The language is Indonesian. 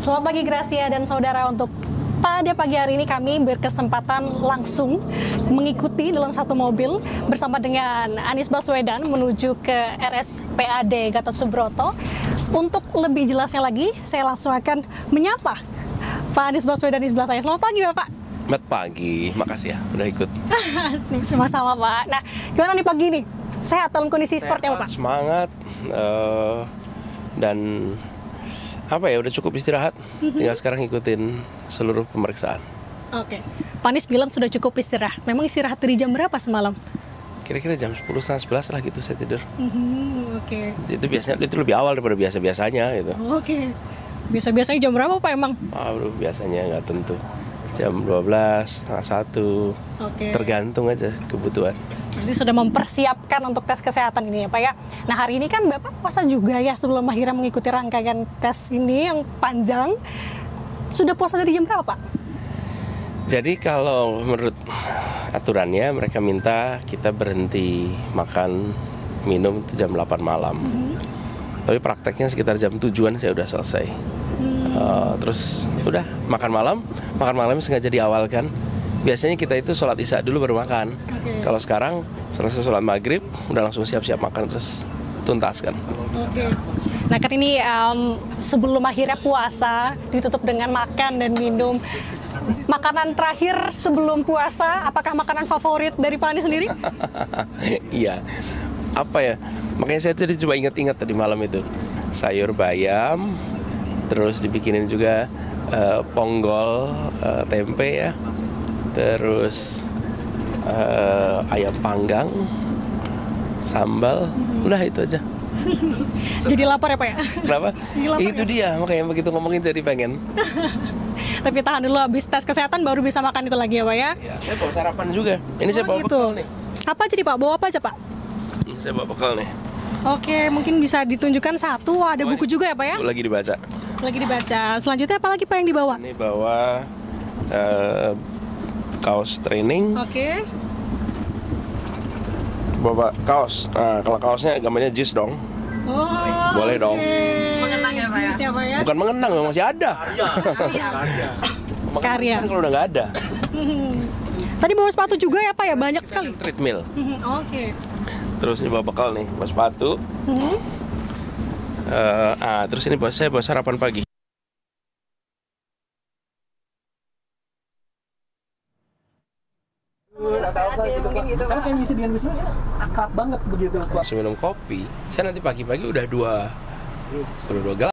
Selamat pagi Gracia dan saudara. Untuk pada pagi hari ini kami berkesempatan langsung mengikuti dalam satu mobil bersama dengan Anies Baswedan menuju ke RSPAD Gatot Subroto. Untuk lebih jelasnya lagi, saya langsung akan menyapa Pak Anies Baswedan di sebelah saya. Selamat pagi Bapak. Selamat pagi, makasih ya udah ikut. Sama-sama Pak. Nah, gimana nih pagi ini? Sehat dalam kondisi seperti apa Pak? Semangat dan udah cukup istirahat. Tinggal sekarang ikutin seluruh pemeriksaan. Oke. Pak Anies bilang sudah cukup istirahat. Memang istirahat dari jam berapa semalam? Kira-kira jam 10, setengah 11 lah gitu saya tidur. Oke. Itu biasanya itu lebih awal daripada biasa-biasanya gitu. Oke. Biasa-biasanya jam berapa Pak emang? Biasanya nggak tentu. Jam 12, setengah 1. Oke. Tergantung aja kebutuhan. Jadi sudah mempersiapkan untuk tes kesehatan ini ya Pak ya. Nah hari ini kan Bapak puasa juga ya sebelum akhirnya mengikuti rangkaian tes ini yang panjang. Sudah puasa dari jam berapa Pak? Jadi kalau menurut aturannya mereka minta kita berhenti makan minum itu jam 8 malam. Tapi prakteknya sekitar jam 7-an saya udah selesai. Terus udah makan malamnya sengaja diawalkan. Biasanya kita itu sholat isya dulu baru makan. Kalau sekarang selesai sholat maghrib udah langsung siap-siap makan terus tuntaskan. Nah kan ini sebelum akhirnya puasa ditutup dengan makan dan minum. Makanan terakhir sebelum puasa, apakah makanan favorit dari Pak Anies sendiri? Iya, apa ya? Makanya saya tadi coba ingat-ingat tadi malam itu sayur bayam, terus dibikinin juga ponggol tempe ya, terus ayam panggang, sambal, udah itu aja. Jadi lapar ya Pak ya? Kenapa? Itu ya? dia, makanya begitu ngomongin jadi pengen. Tapi tahan dulu, habis tes kesehatan baru bisa makan itu lagi ya Pak ya? Ya, saya bawa sarapan juga. Ini saya bawa bekal nih. Apa jadi Pak? Bawa apa aja Pak? Saya bawa bekal nih. Oke, mungkin bisa ditunjukkan satu. Ada buku juga ya Pak ya? Lagi dibaca. Lagi dibaca. Selanjutnya apa lagi Pak yang dibawa? Ini bawa kaos training. Oke. Bawa kaos. Nah, kalau kaosnya gambarnya jis dong. Oh, boleh dong. Mengenang ya Pak ya? Bukan mengenang, masih ada. Karya. Kan kalau udah nggak ada. Tadi bawa sepatu juga ya Pak ya? Banyak sekali. Treadmill. Oke. Terus ini bawa bekal nih, bawa sepatu. Terus ini saya bawa sarapan pagi. Karena kayak ngisi dengan bisnis akrab banget begitu Pak. Minum kopi, saya nanti pagi-pagi udah dua gelas.